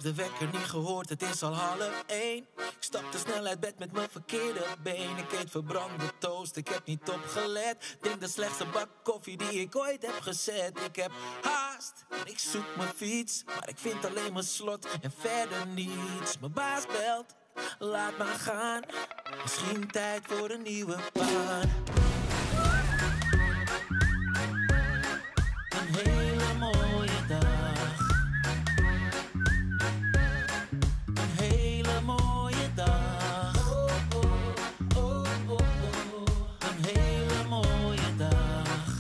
de wekker niet gehoord, het is al 12:30. Ik stap te snel uit bed met mijn verkeerde been. Ik eet verbrande toast, ik heb niet opgelet. Denk de slechtste bak koffie die ik ooit heb gezet. Ik heb haast, ik zoek mijn fiets, maar ik vind alleen mijn slot en verder niets. Mijn baas belt, laat maar gaan. Misschien tijd voor een nieuwe baan. Een hele mooie dag. Een hele mooie dag. Een hele mooie dag.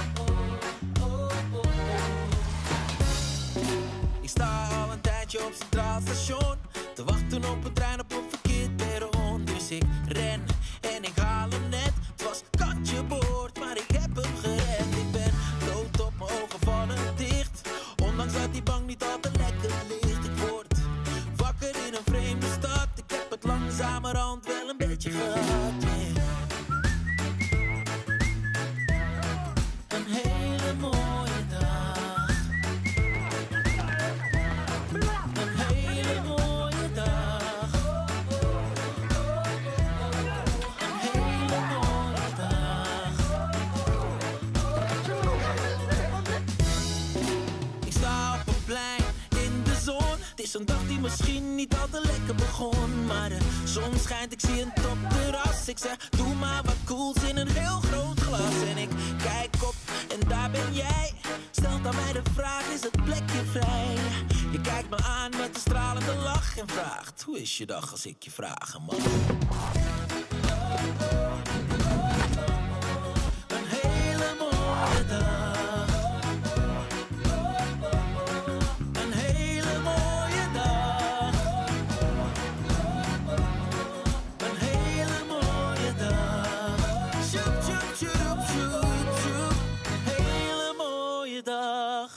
Ik sta al een tijdje op Centraal Station te wachten op een trein op een verkeerd perron. Dus ik ren en ik haal hem net. Het was kantje boord, maar ik heb hem gered. Ik ben dood op mijn ogen vallen dicht, ondanks dat die bank niet al te lekker ligt. Ik word wakker in een vreemde stad. Ik heb het langzamerhand wel een beetje gehad, yeah. Een hele mooie dag. Een hele mooie dag. Een hele mooie dag. Ik sta op een plein in de zon. Het is een dag die misschien niet al te lekker begon, maar de zon schijnt, ik zie een topterras. Ik zeg, doe maar wat cools in een heel groot glas. En ik kijk op en daar ben jij. Stelt aan mij de vraag, is het plekje vrij? Je kijkt me aan met een stralende lach en vraagt, hoe is je dag als ik je vragen mag? Een hele mooie dag. Een hele mooie dag. Een hele mooie dag. Sjoep, sjoep, sjoep, sjoep, sjoep. Hele mooie dag.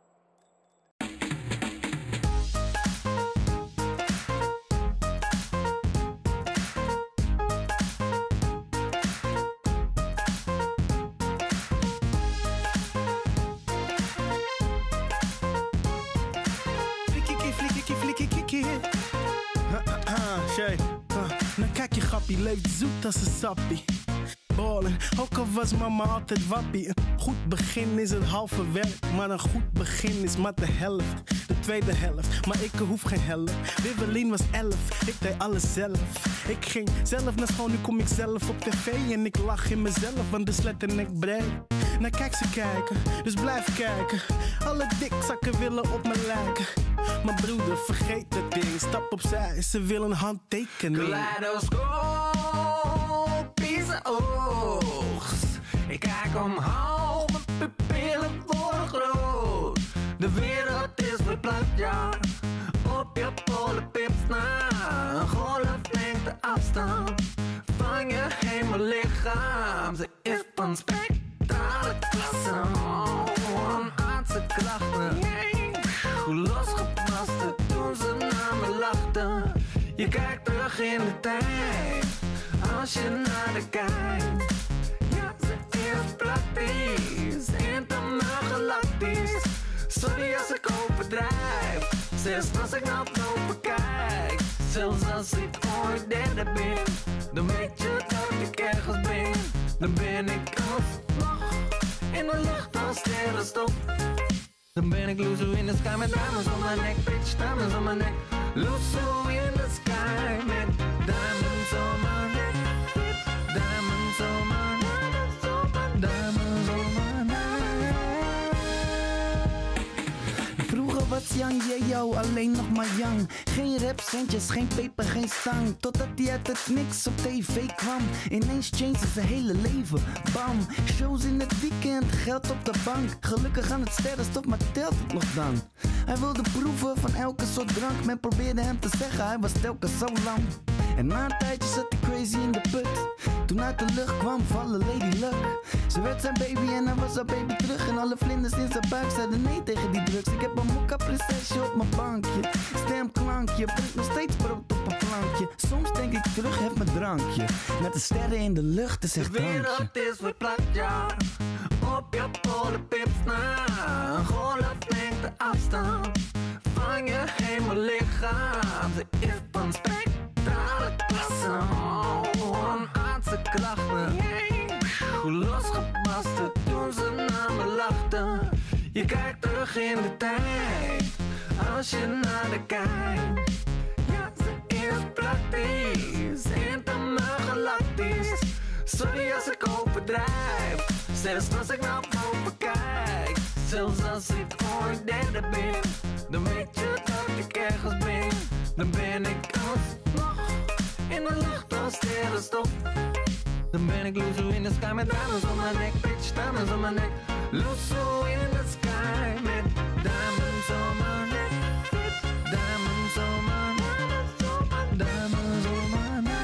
Shay, dan kijk je grappie, leeft zoet als een sappie. Ballen, ook al was mama altijd wappie. Een goed begin is het halve werk, maar een goed begin is maar de helft. De tweede helft, maar ik hoef geen helft. Wibbelin was 11, ik deed alles zelf. Ik ging zelf naar school, nu kom ik zelf op tv. En ik lach in mezelf, want de sletternek breed. Nou kijk ze kijken, dus blijf kijken. Alle dikzakken willen op me lijken. Mijn broeder, vergeet dat ding. Stap opzij, ze willen een handtekening. Kaleidoscopische oogst. Ik kijk omhoog, mijn pupillen worden groot. De wereld is verplaatst, ja. Op je polenpips na. Een golflengte afstand van je hemellichaam. Ze is van spectrale klasse. Een aardse krachten. Hoe losgebarsten toen ze naar me lachten. Je kijkt terug in de tijd, als je naar de kijkt. Ja, ze is praktisch, intergalactisch. Sorry als ik overdrijf, zelfs als ik naar boven kijk. Zelfs als ik ooit derde ben, dan weet je dat ik ergens ben. Dan ben ik alsnog in de lucht als sterrenstof. Dan ben ik Luzo in de sky met diamonds om mijn nek, bitch, diamonds om mijn nek. Luzo in the sky met diamonds on my neck, diamonds on my neck, diamonds on my neck. Vroeger was Yang Yeo alleen nog maar Yang. Geen rapcentjes, geen peper, geen stang. Totdat hij uit het niks op tv kwam. Ineens changed zijn hele leven, bam. Shows in het weekend, geld op de bank. Gelukkig aan het sterrenstof, maar telt het nog dan? Hij wilde proeven van elke soort drank. Men probeerde hem te zeggen, hij was telkens zo lang. En na een tijdje zat hij crazy in de put. Toen uit de lucht kwam vallen Lady Luck. Ze werd zijn baby en hij was haar baby terug. En alle vlinders in zijn buik zeiden nee tegen die drugs. Ik heb een mokka prinsesje op mijn bankje. Stemklankje, brengt nog steeds brood op een plankje. Soms denk ik terug, heb mijn drankje. Met de sterren in de lucht, is echt De wereld drankje. is verplaatst, ja. op je polenpips na. Een golf neemt de afstand van je hemellichaam. Ze is van spectrale klasse. Een aardse krachten. Hoe losgebarsten toen ze naar me lachten. Je kijkt terug in de tijd, als je naar de kijkt. Ja, ze is praktisch, intergalactisch. Sorry als ik overdrijf, zelfs als ik naar boven kijk. Zelfs als ik ooit derde ben, dan weet je dat ik ergens ben. Dan ben ik alsnog in de lucht als sterrenstof. Dan ben ik loezo in de sky met diamonds om mijn nek. Bitch, diamonds om mijn nek. Loezo in de sky met diamonds om mijn nek. Bitch, diamonds om mijn nek. Diamonds om mijn nek.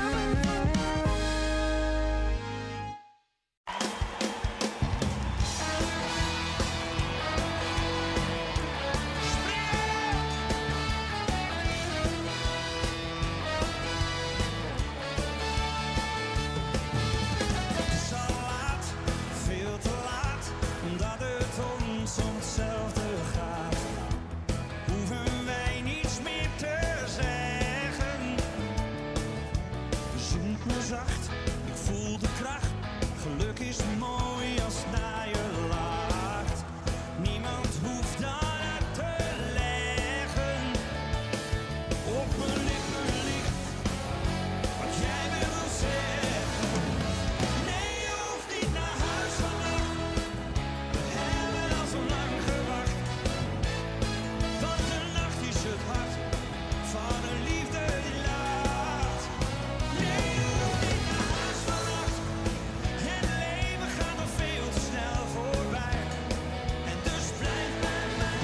Ik voel de kracht, geluk is mooi als het naar je lacht. Niemand hoeft daar uit te leggen. Op mijn lippen ligt wat jij wil zeggen. Nee, je hoeft niet naar huis vannacht. We hebben al zo lang gewacht. Want de nacht is het hart van een liefde die lacht. Nee, je hoeft niet naar huis vannacht. Het leven gaat nog veel te snel voorbij. En dus blijf bij mij.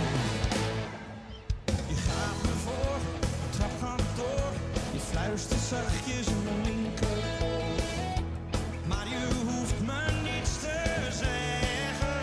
Je gaat me voor, de trap gaat door. Je fluistert zachtjes in mijn linkeroor. Maar je hoeft me niets te zeggen.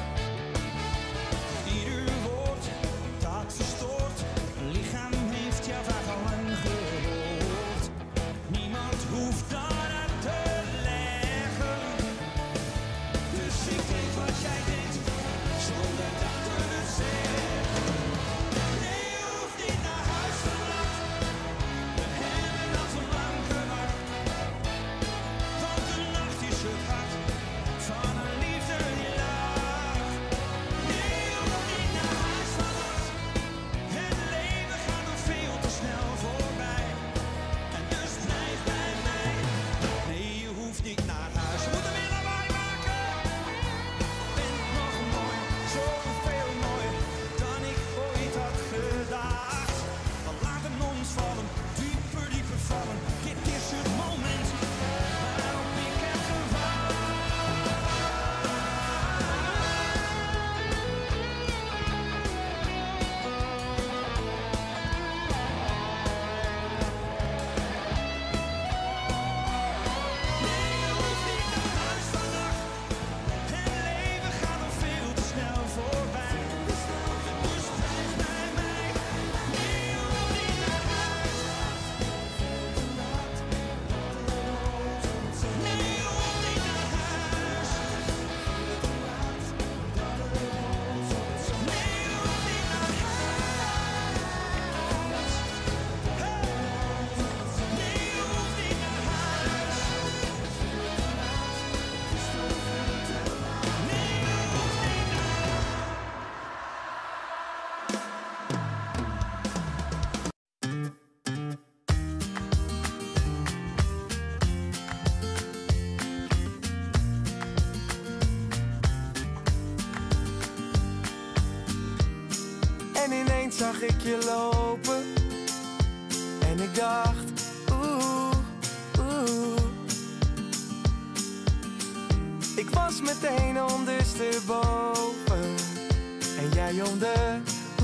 Ieder woord dat verstoort. Mijn lichaam heeft jouw vraag al lang gehoord. Niemand hoeft daaruit te leggen. Dus ik denk wat jij denkt, zonder dat we het zeggen. Nee, je hoeft niet naar huis vannacht. We hebben al zo lang gewacht. Want de nacht is het hart van een liefde die lacht. Nee, je hoeft niet naar huis vannacht. Het leven gaat nog veel te snel voorbij. En dus blijf bij mij. Nee, je hoeft niet naar huis. We moeten weer lawaai maken. Bent nog mooi, zoveel mooier dan ik ooit had gedacht. We laten ons vallen, dieper, dieper vallen. Dit is het moment waarop ik heb gewacht. Nee, je hoeft niet naar huis vannacht. Het leven gaat nog veel te snel voorbij. Dus blijf bij mij. Nee, je hoeft niet naar huis. Nee, je hoeft niet naar huis. Nee, je hoeft niet naar huis. Nee, je hoeft niet naar huis. Nee, je hoeft niet En ineens zag ik je lopen. En ik dacht, oeh, oeh. Ik was meteen ondersteboven. En jij om de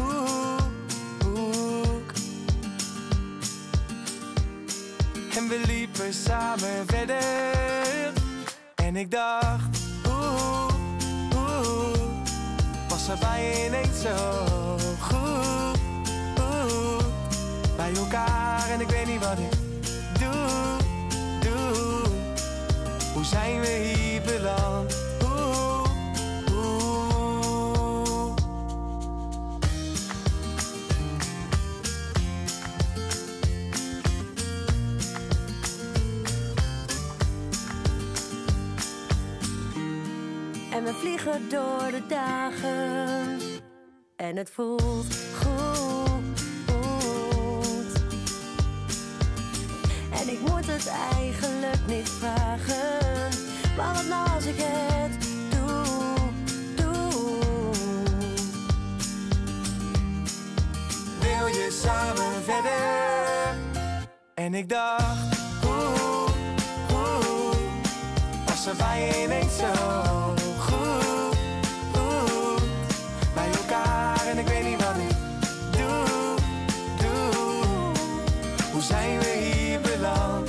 hoek. En we liepen samen verder. En ik dacht, oeh, oeh. Was er bij je ineens zo goed, bij elkaar en ik weet niet wat ik doe. Hoe zijn we hier beland? En we vliegen door de dagen. En het voelt goed. En ik moet het eigenlijk niet vragen. Maar wat nou als ik het doe. Wil je samen verder? En ik dacht, was er bij je ineens zo goed, bij elkaar en ik weet niet wat ik doe. Hoe zijn we hier beland?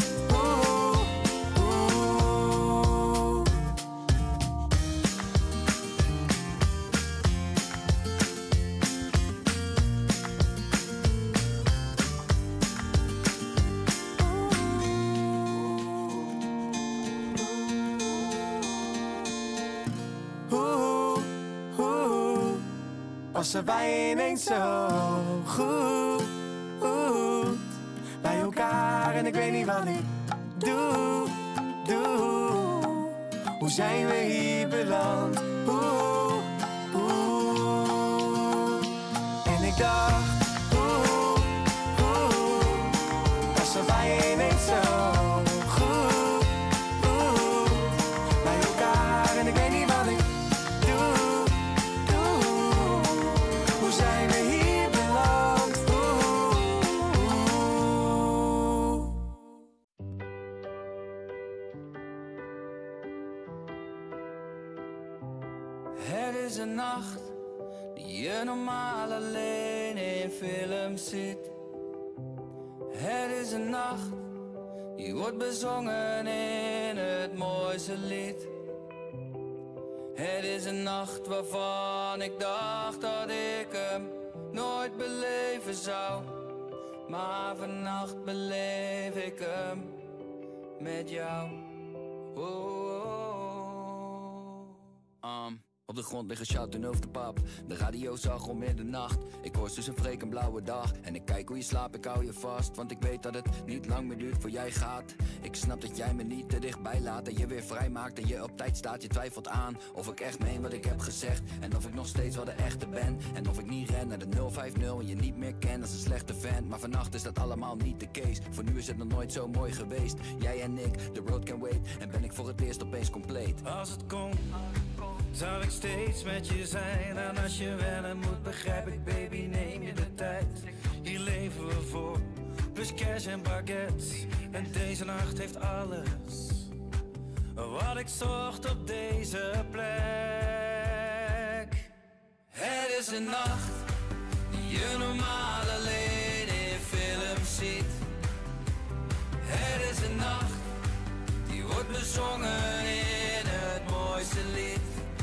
Was er bij je ineens zo goed, bij elkaar en ik weet niet wat ik doe. Hoe zijn we hier beland? En ik dacht, was er bij je ineens zo goed, bij elkaar en ik weet niet wat ik doe. Hoe zijn we hier beland? Het is een nacht die je normaal alleen in films ziet. Het is een nacht die wordt bezongen in het mooiste lied. Het is een nacht waarvan ik dacht dat ik hem nooit beleven zou. Maar vannacht beleef ik hem met jou. Op de grond liggen shouten over de pap. De radio zag om middernacht. Ik hoor tussen Freek een blauwe dag. En ik kijk hoe je slaapt, ik hou je vast. Want ik weet dat het niet lang meer duurt voor jij gaat. Ik snap dat jij me niet te dichtbij laat. En je weer vrij maakt en je op tijd staat. Je twijfelt aan of ik echt meen wat ik heb gezegd. En of ik nog steeds wel de echte ben. En of ik niet ren naar de 050 en je niet meer ken als een slechte fan. Maar vannacht is dat allemaal niet de case. Voor nu is het nog nooit zo mooi geweest. Jij en ik, the road can wait. En ben ik voor het eerst opeens compleet. Als het komt, zou ik steeds met je zijn. En als je wennen moet, begrijp ik, baby, neem je de tijd. Hier leven we voor, plus cash en baguettes. En deze nacht heeft alles wat ik zocht op deze plek. Het is een nacht die je normaal alleen in films ziet. Het is een nacht die wordt bezongen in het mooiste lied.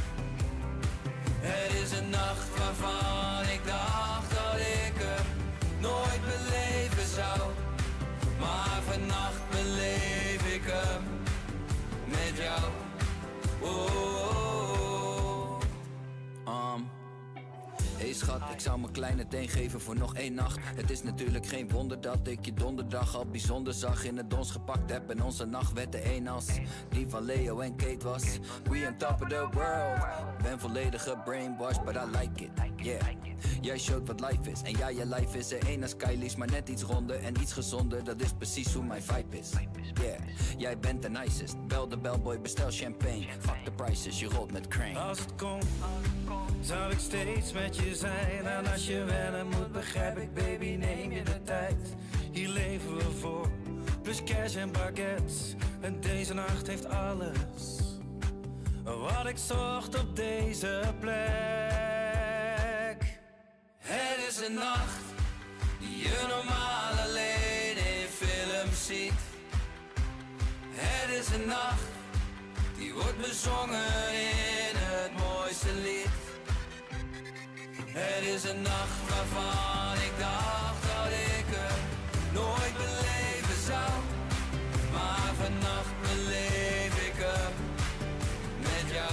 Het is een nacht waarvan ik dacht dat ik hem nooit beleven zou. Maar vannacht beleef ik hem met jou. Hey schat, ik zou mijn kleine teen geven voor nog 1 nacht. Het is natuurlijk geen wonder dat ik je donderdag al bijzonder zag. In het dons gepakt heb en onze nacht werd de een als die van Leo en Kate was. We on top of the world. Ben volledig gebrainwashed, but I like it, yeah. Jij showt wat life is. En ja, je life is er één als Kylie's, maar net iets ronder en iets gezonder. Dat is precies hoe mijn vibe is, yeah. Jij bent de nicest. Bel de bellboy, bestel champagne. Fuck the prices, je rolt met Crane. Als het komt, zou ik steeds met je zijn. En als je wennen moet, begrijp ik, baby, neem je de tijd. Hier leven we voor, plus cash en baguettes. En deze nacht heeft alles wat ik zocht op deze plek. Het is een nacht die je normaal alleen in films ziet. Het is een nacht die wordt bezongen in het mooiste lied. Het is een nacht waarvan ik dacht dat ik hem nooit beleven zou. Maar vannacht beleef ik hem met jou.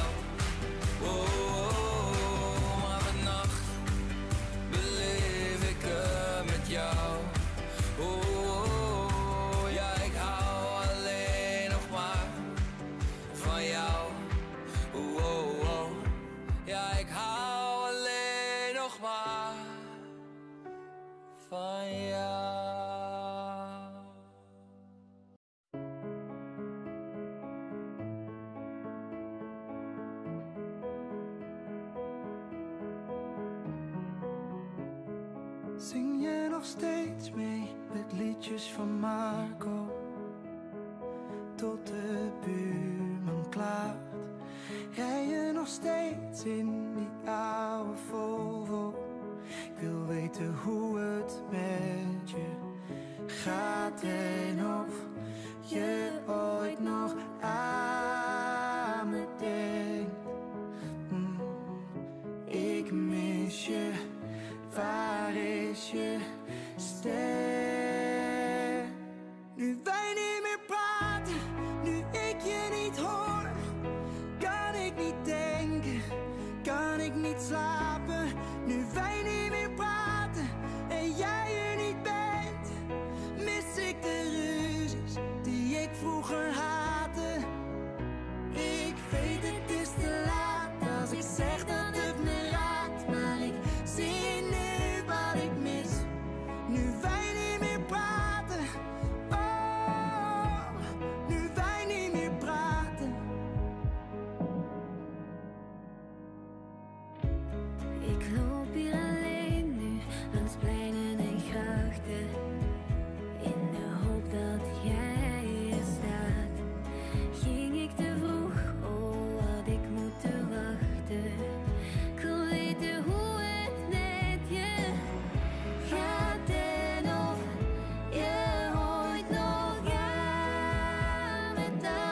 Maar vannacht beleef ik hem met jou. Ja, ik hou alleen nog maar van jou. nog steeds mee met liedjes van Marco. Tot de buurman klaagt. Rij je nog steeds in die oude Volvo. Ik wil weten hoe het met je gaat en of je ooit nog aan me denkt. Ik mis je, waar is je stem? Nu wij niet meer praten, nu ik je niet hoor, kan ik niet denken, kan ik niet slapen. Nu wij niet meer praten en jij er niet bent, mis ik de ruzies die ik vroeger haatte. Ik weet het is te laat als ik zeg dat het me raakt, maar ik zie nu wat ik mis. Nu wij niet meer praten, oh, nu wij niet meer praten. Ik loop hier alleen nu langs pleinen en grachten, in de hoop dat jij er staat. Ging ik te vroeg, oh had ik moeten wachten. Ik wil weten hoe het met je gaat en of je ooit nog aan me dacht.